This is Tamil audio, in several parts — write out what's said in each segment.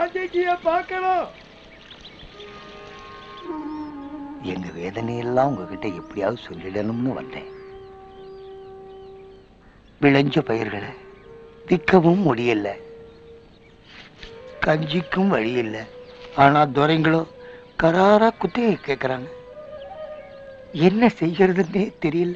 காந்திஜிய பார்க்கணும். எங்க வேதனையெல்லாம் உங்ககிட்ட எப்படியாவது சொல்லிடணும்னு வந்தேன். விளைஞ்ச பயிர்களை விற்கவும் முடியல, கஞ்சிக்கும் வழி இல்லை. ஆனா துரைங்களோ கராரா குத்தியை கேட்கறாங்க. என்ன செய்யறதுன்னே தெரியல.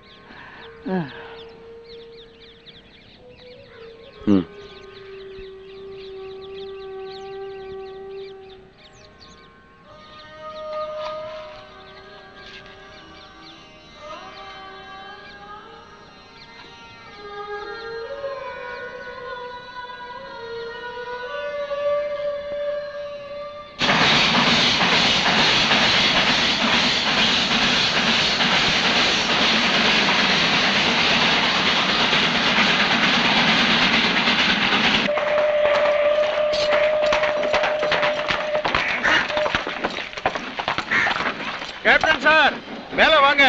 கேப்டன் சார், மேல வாங்க.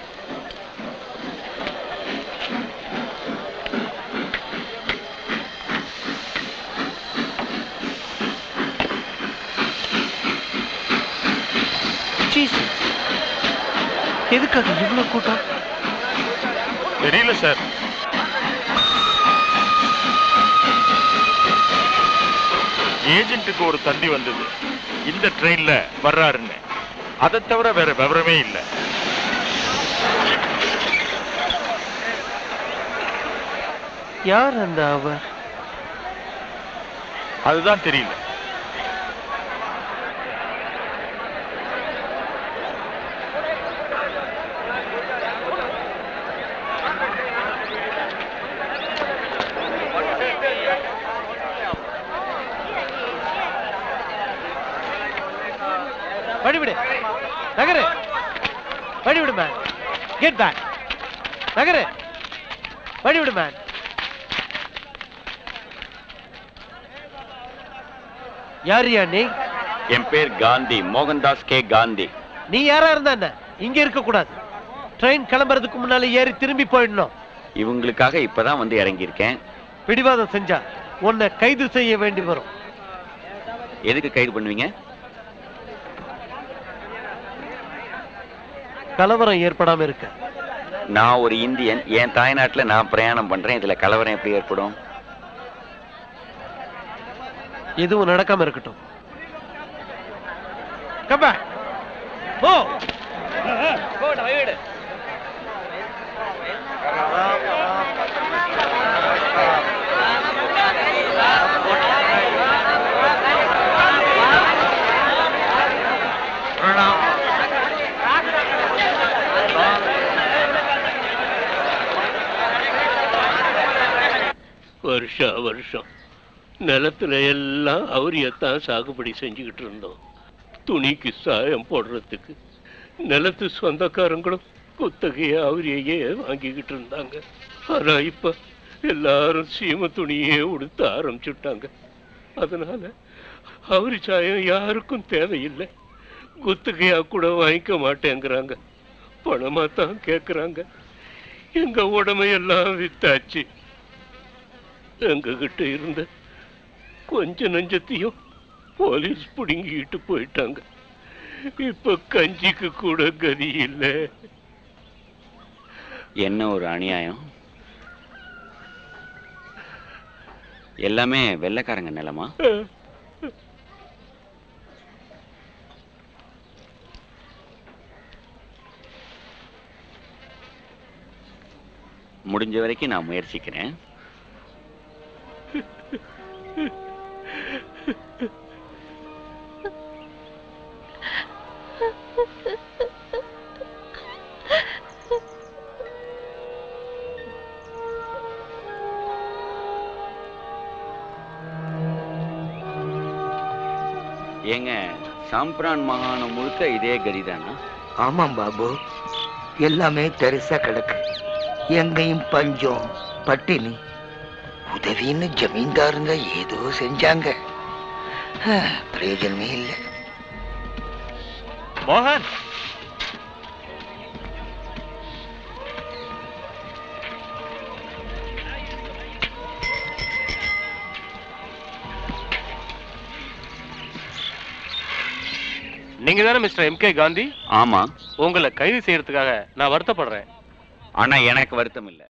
எதுக்காக இவ்வளவு கூட்டம்? தெரியல சார். ஏஜென்ட்டுக்கு ஒரு தந்தி வந்தது, இந்த ட்ரெயின்ல வர்றாருன்னு. அதை தவிர வேற விவரமே இல்லை. யார் அந்த அவர்? அதுதான் தெரியல. வழிவிடு நகரு, வழிவிடு மேன். Get back. நகரு, வழிவிடு மேன். யாரியா நீ? என் பேர் காந்தி, மோகன்தாஸ் கே காந்தி. நீ யாரா இருந்தா என்ன? இங்க இருக்க கூடாது. ட்ரெயின் கிளம்புறதுக்கு முன்னால ஏறி திரும்பி போயிடணும். இவங்களுக்காக இப்பதான் வந்து இறங்கியிருக்கேன். பிடிவாதம் செஞ்சா உன்னை கைது செய்ய வேண்டி வரும். எதுக்கு கைது பண்ணுவீங்க? கலவரம் ஏற்படாம இருக்க. நான் ஒரு இந்தியன், என் தாய்நாட்டுல நான் பிரயாணம் பண்றேன். இதுல கலவரம் எப்படி ஏற்படும்? எதுவும் நடக்காம இருக்கட்டும். Come back. Go. Go, David. வருஷா வருஷம் நிலத்துல எல்லாம் அவரியத்தான் சாகுபடி செஞ்சுக்கிட்டு இருந்தோம். துணிக்கு சாயம் போடுறதுக்கு நிலத்து சொந்தக்காரங்களும் குத்தகைய அவரையே வாங்கிக்கிட்டு இருந்தாங்க. ஆனா இப்ப எல்லாரும் சீம துணியே உடுத்த ஆரம்பிச்சுட்டாங்க. அதனால அவரி சாயம் யாருக்கும் தேவையில்லை. குத்தகையா கூட வாங்கிக்க மாட்டேங்கிறாங்க, பணமா தான் கேட்கறாங்க. எங்க உடமையெல்லாம் வித்தாச்சு. எங்க கிட்ட இருந்த கொஞ்ச நஞ்சத்தையும் போலீஸ் புடுங்கிட்டு போயிட்டாங்க. இப்ப கஞ்சிக்கு கூட கதி இல்லை. என்ன ஒரு அநியாயம்! எல்லாமே வெள்ளைக்காரங்க நிலமா? முடிஞ்ச வரைக்கும் நான் முயற்சிக்கிறேன். ஏங்க, சாம்பிரான் மாகாணம் முழுக்க இதே கதிதானா? ஆமாம் பாபு, எல்லாமே தரிசா கிடக்கு. எங்கேயும் பஞ்சம் பட்டினி. உதவின்னு ஜமீன்தாருங்க ஏதோ செஞ்சாங்க, பிரயோஜனமே இல்லை. மோகன், நீங்க தானே மிஸ்டர் எம்.கே. காந்தி? ஆமா. உங்களை கைது செய்யறதுக்காக நான் வருத்தப்படுறேன். ஆனா எனக்கு வருத்தம் இல்ல.